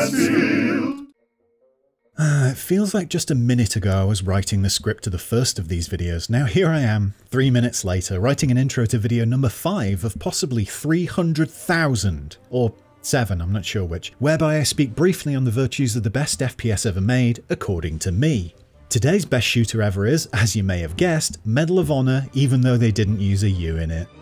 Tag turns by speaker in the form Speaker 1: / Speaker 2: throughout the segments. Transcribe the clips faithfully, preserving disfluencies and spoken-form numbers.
Speaker 1: Mansfield. Uh, it feels like just a minute ago I was writing the script to the first of these videos. Now here I am, three minutes later, writing an intro to video number five of possibly three hundred thousand, or seven, I'm not sure which, whereby I speak briefly on the virtues of the best F P S ever made, according to me. Today's best shooter ever is, as you may have guessed, Medal of Honor, even though they didn't use a U in it.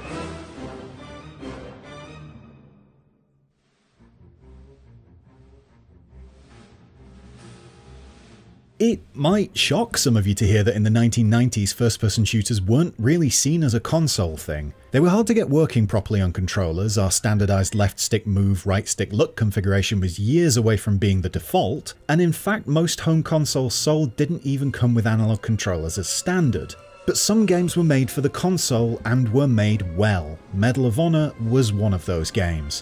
Speaker 1: It might shock some of you to hear that in the nineteen nineties first-person shooters weren't really seen as a console thing. They were hard to get working properly on controllers, our standardised left-stick move, right-stick look configuration was years away from being the default, and in fact most home consoles sold didn't even come with analog controllers as standard. But some games were made for the console and were made well. Medal of Honor was one of those games.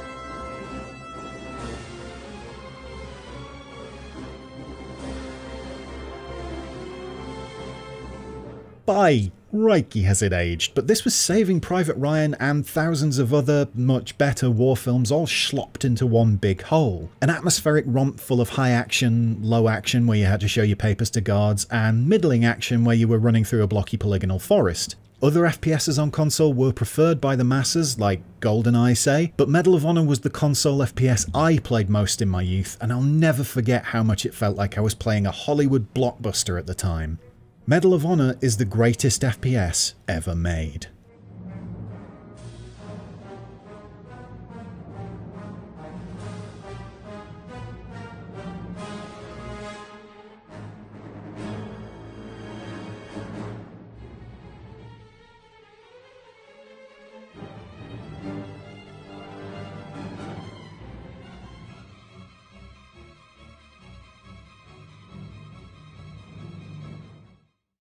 Speaker 1: By Reiki has it aged, but this was Saving Private Ryan and thousands of other, much better war films all slopped into one big hole. An atmospheric romp full of high action, low action where you had to show your papers to guards, and middling action where you were running through a blocky polygonal forest. Other F P Ss on console were preferred by the masses, like GoldenEye say, but Medal of Honor was the console F P S I played most in my youth, and I'll never forget how much it felt like I was playing a Hollywood blockbuster at the time. Medal of Honor is the greatest F P S ever made.